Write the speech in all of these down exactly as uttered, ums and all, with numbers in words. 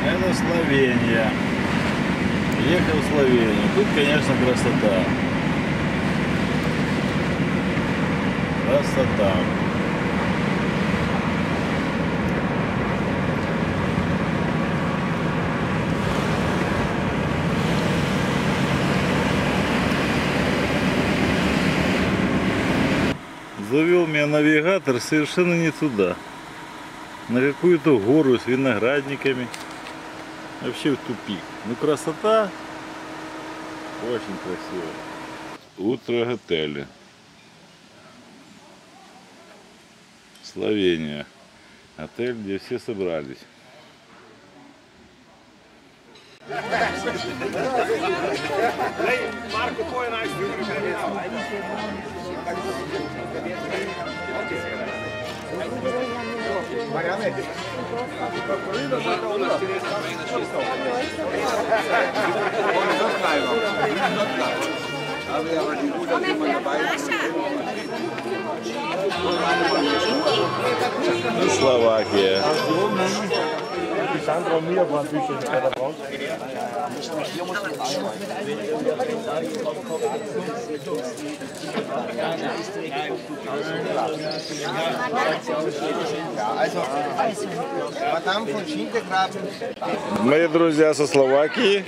Это Словения. Ехал в Словению. Тут, конечно, красота. Красота. Завел меня навигатор совершенно не туда. На какую-то гору с виноградниками. Вообще в тупик. Ну красота. Очень красиво. Утро Готеле. Словения. Отель, где все собрались. Словакия. Sandra und mir waren ein bisschen bei der Frau. Madame von Schintergraben. Мои друзья со Словакии.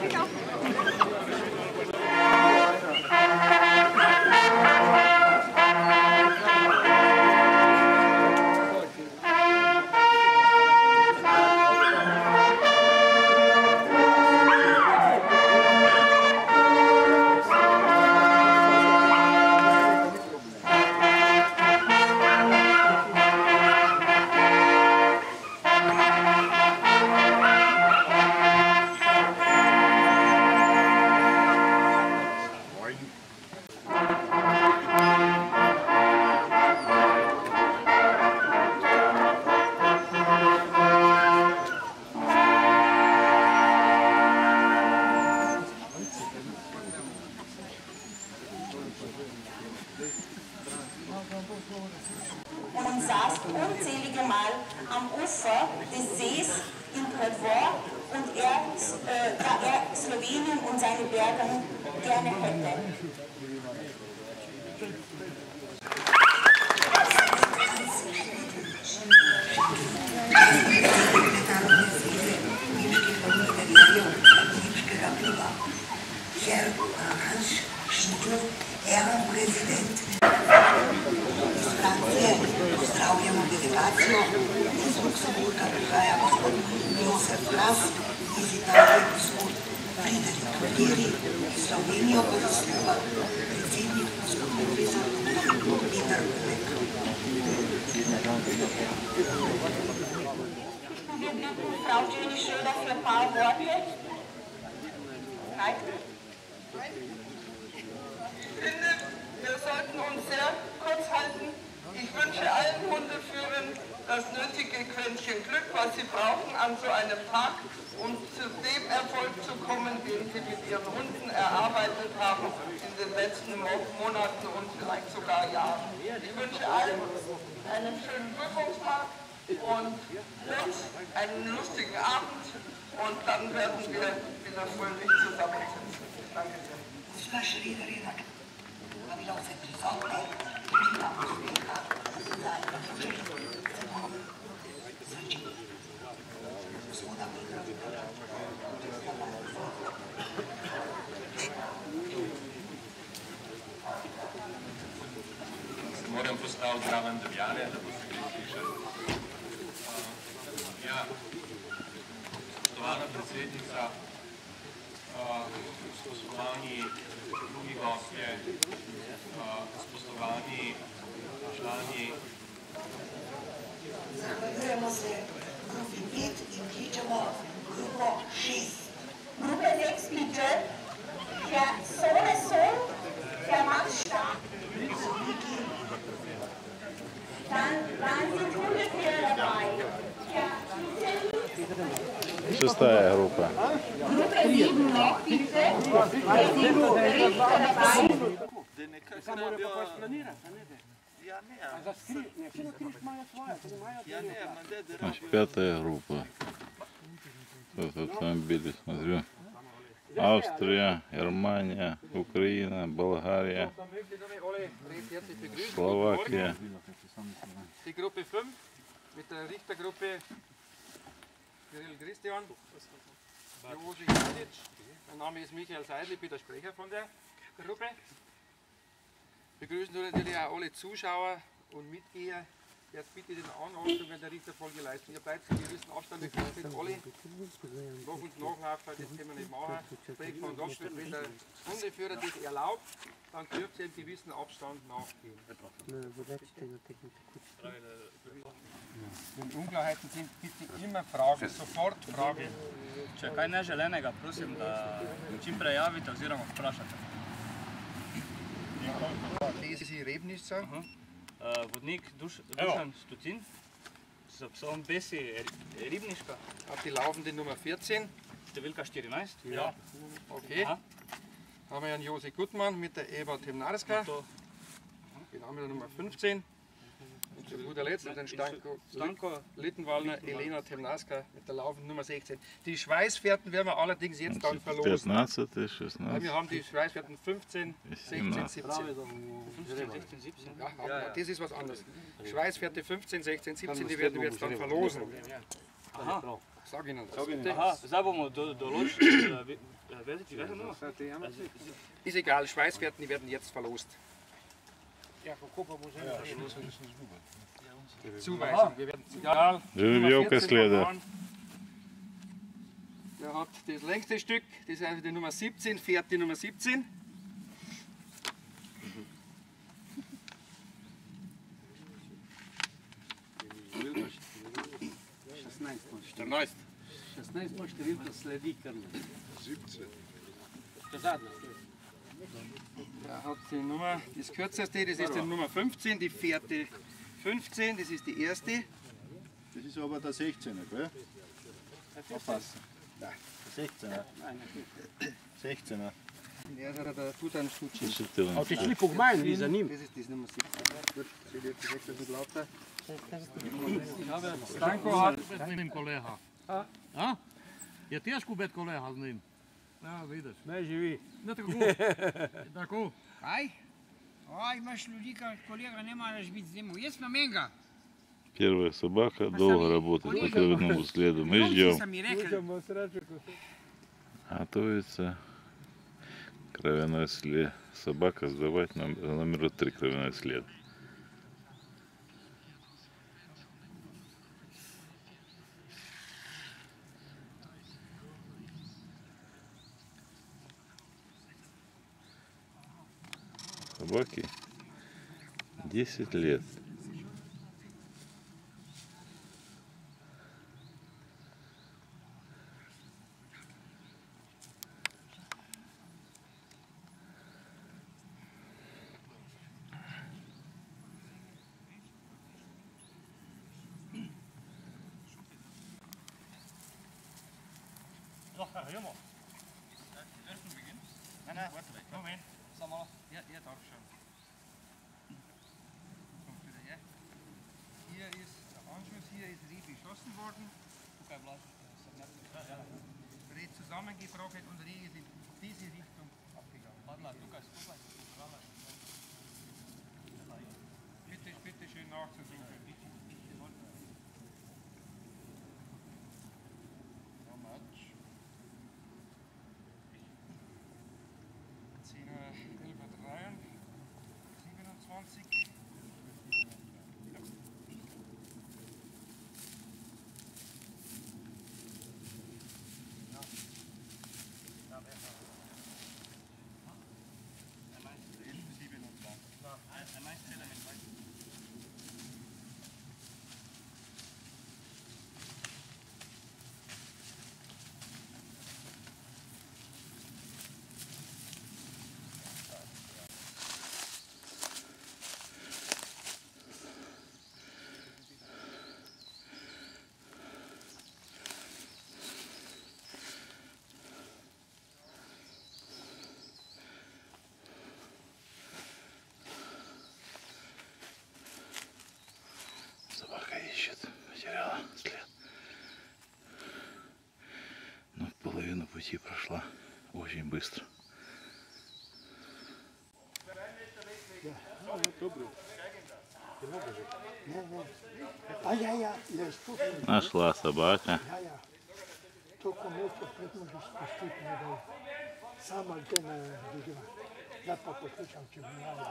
Und saß unzählige Mal am Ufer des Sees in Predvor und er, äh, da er Slowenien und seine Berge gerne hätte. Ehrenpräsident pozdravljamo delegacijo iz Luksemburga, prihaja gospod Josef Ras, iz Italije gospod Friderik Valieri, iz Slovenijo pa zastopa predsednik gospod profesor Peter Kulek. Wir bitten Frau Jenny Schröder für ein paar Worte. Nein? Ich finde, wir sollten uns sehr kurz halten. Ich wünsche allen Hundeführern das nötige Quäntchen Glück, was sie brauchen an so einem Tag, um zu dem Erfolg zu kommen, den sie mit ihren Hunden erarbeitet haben in den letzten Monaten und vielleicht sogar Jahren. Ich wünsche allen einen schönen Prüfungstag und uns einen lustigen Abend und dann werden wir wieder fröhlich zusammensitzen. Danke sehr. Bila vse prisotne, da uspeha za gospoda Petra. Moram postaviti zraven Damjane, da boste kaj slišali. Ja, spoštovana predsednica, spoštovani drugi gostje, spoštovani člani. Zahvaljujemo se grupi pet in kličemo grupo šest. Gruppe sechs bitte. Der Sohnesohn, der Max Stark. Dann waren sind Hundeführer dabei. Ja, Шестая группа. Gruppe sieben Mac bitte. Wir sind Richter dabei. Samo morajo pa splanirati, a ne de? Ja, ne. A za skrit, ne, vsi na križ imajo svoje, to imajo. Ja, ne, ma de, da... Пятая группа. Вот автомобили, смотрю. Австрия, Германия, Украина, Болгария, Slowakei. Die Gruppe fünf mit der Richtergruppe Kirill Christian, Joži Jadic. Mein Name ist Michael Seidel, ich bin der Sprecher von der Gruppe. Begrüßen wir natürlich auch alle Zuschauer und Mitgeher. Jetzt bitte den Anordnungen der Richterfolge leisten. Ihr bleibt in gewissen Abstand, ihr könnt nicht alle nach und nachlaufen, das können wir nicht machen. Sprich von Abschnitt, wenn der Hundeführer das erlaubt, dann dürft ihr einen gewissen Abstand nachgehen. Wenn Unklarheiten sind, bitte immer fragen, sofort fragen. Če kaj neželenega, prosim, da čim prej javite oziroma vprašate. Das ist Rebnica. Uh, vodnik Duš, Dušan Stutin z psom Besi Ribniška. Auf die laufende Nummer vierzehn. Številka štirinajst. Ja. Okay. Aha. Haben wir Herrn Josi Gutmann mit der Eva Temnarska. To Wir haben wir Nummer fünfzehn. Und zu guter Letzt den Stanko, Stanko Littenwallner Elena Temnarska mit der laufenden Nummer sechzehn. Die Schweißfährten werden wir allerdings jetzt dann verlosen. пятнадцать, Weil шестнадцать. wir haben die Schweißfährten fünfzehn, sechzehn, siebzehn. fünfzehn, sechzehn, siebzehn. Ja, aber das ist was anderes. Schweißfährte fünfzehn, sechzehn, siebzehn, die werden wir jetzt dann verlosen. Aha, Sag Ihnen das. Bitte. aha, zdaj bomo do, določili, uh, vedeti, kaj je novo? Ist egal, Schweißfährten, die werden jetzt verlost. Zuweisung, wir werden egal. Жеребьевка следует. Der hat das längste Stück, das ist also die Nummer siebzehn, fährt die Nummer siebzehn. šestnaest. šestnaest pa številka sledi kar ne. Er hat die Nummer, das kürzeste, das ist die Nummer fünfzehn, die Fährte fünfzehn, das ist die erste. Das ist aber der sechzehner, gell? Aufpassen. Ja, der sechzehner. sechzehner. Der, der, der tut einen Stutschen. A ti šli po gmajn, ni za njim. Das ist die Nummer siebzehn. Gut, seht ihr jetzt ein bisschen lauter. Stanko hat... Z njim kolega. A? Je težko biti kolega z njim. Ja, vidiš. Ne živi. Ne tako. Tako. Kaj? A, imaš ljudi, kad kolega ne moraš biti z njim. Jaz imam enega. Первая собака долго работает по травяному следу. Мы ждем. Sam mi rekel, Готовится кровяной след. Собака сбивать номер, номер три кровяной след. Собаке десять лет. Doch, hör mal. Ersten Beginn? Nein, nein, warte mal. Moment. Sag mal. Ja, ja, darf schon. Kommt wieder her. Hier ist der Anschluss, hier ist Reh beschossen worden. Reh zusammengebrochen und Reh ist in diese Richtung abgegangen. Bitte, bitte schön nachzusuchen. siebenundzwanzig. пути прошла очень быстро. Нашла собака. Только место можешь спустить, надо сам антенна видела. Я попутчикам чего.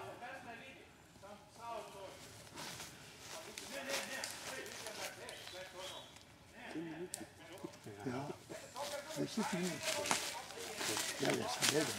Ja, das ist nicht. Ja, das ist nicht.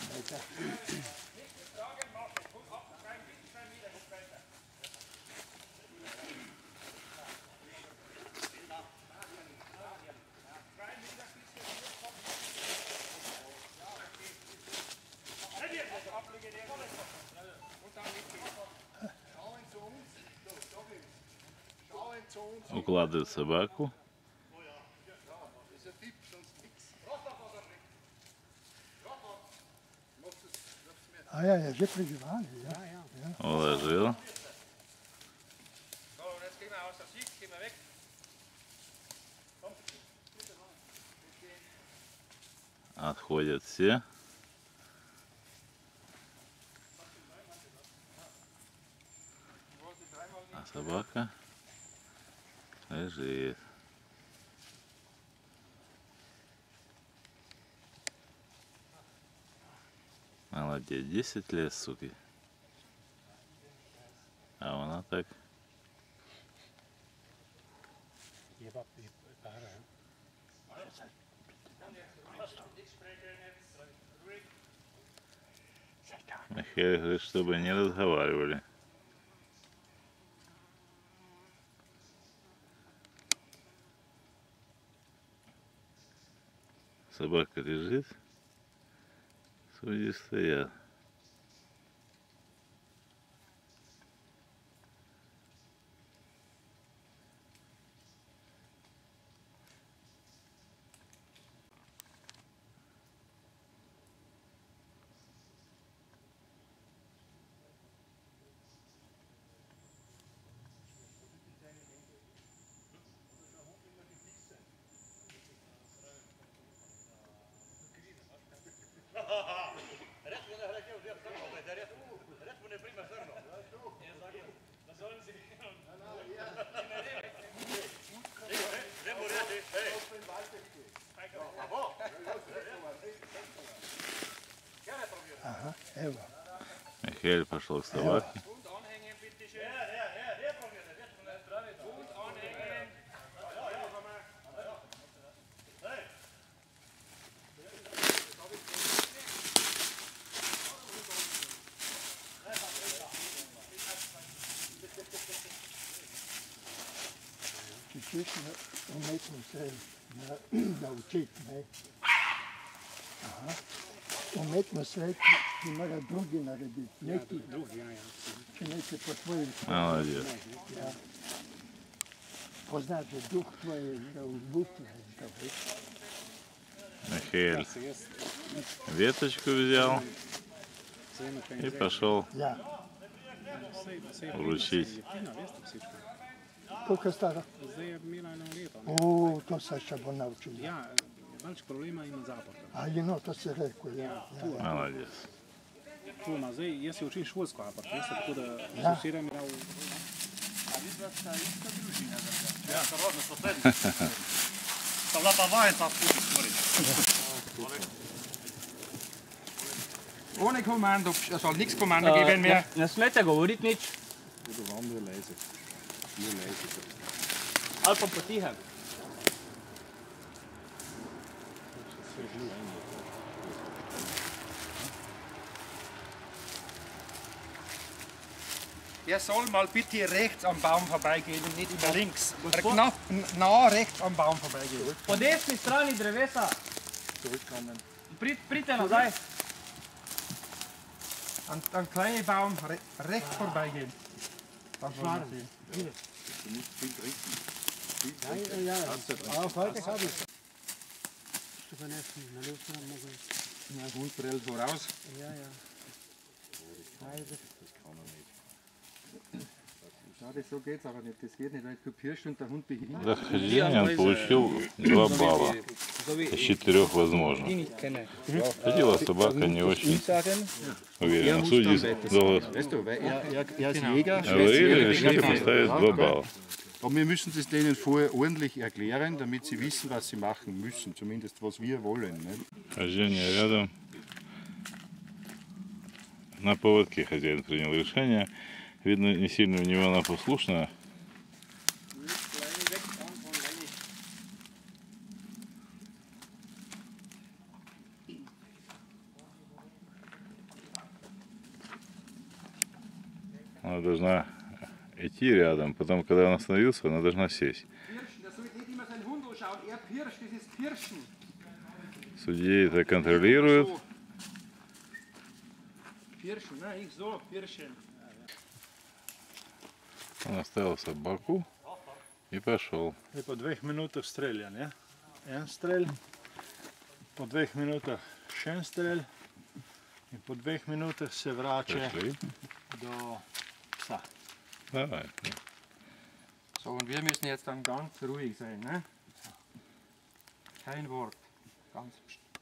Укладывает собаку. А я, я же приживали, ja, ja. Уложил. Отходят все. А собака лежит. Молодец, десять лет, суки. А она так. Михаил говорит, чтобы не разговаривали. Собака лежит, судьи стоят. Aha, evo. Михаил пошел к собаке. Чуть-чуть уметь научить, не? Ага. Umetno sve ti mora drugi narediti, neki će neće po tvojim Молодец. ja. Poznaš da duh tvoj da uzbutne. Михаил веточку взял и пошел вручить. Koliko je stara? O, to sad će bo naučiti. Ja, veliko problema ima zapor. Ali no, to si rekao, ja. Молодец. Tu ima zdaj, jaz se učim šolsko apart, veste, tako da Ja. sosiram ja v... A vidva sta ista družina, da? Ja, sa rodno sosednji. Sta bila pa vajenca skupaj skoraj. Ohne Kommando, es soll nichts Kommando geben mehr. Ne smete govoriti nič. Ali pa potihem. Er soll mal bitte rechts am Baum vorbeigehen und nicht immer links. Er knapp nah rechts am Baum vorbeigehen. Po desni strani drevesa. Zurückkommen. Prid, pridite nazaj. An, an kleine Baum re, rechts vorbeigehen. Dann wollen wir sehen. Ja, ja, ja. Auf heute habe ich. Na gut, prell voraus. Ja, ja. Schade, so geht's aber nicht. Das geht nicht, weil du pirschst und der Hund behindert. За хождение он получил два балла. из четырех возможно. Ходила собака не очень уверенно. Судьи долго говорили, решили поставить два балла. Aber wir müssen das denen vorher ordentlich erklären, damit sie wissen, was sie machen müssen, zumindest was wir wollen. Ne? Хождение рядом. На поводке хозяин принял решение. Видно, не сильно в него она послушна. Она должна идти рядом, потом, когда он остановился, она должна сесть. Судьи это контролируют. Он оставил собаку и пошел. И по двух минутах стреля, не? Ein стрель, по двух минутах шен стрель, и по двух минутах се врача до пса. Давай. So, und wir müssen jetzt dann ganz ruhig sein, ne? Kein Wort. Ganz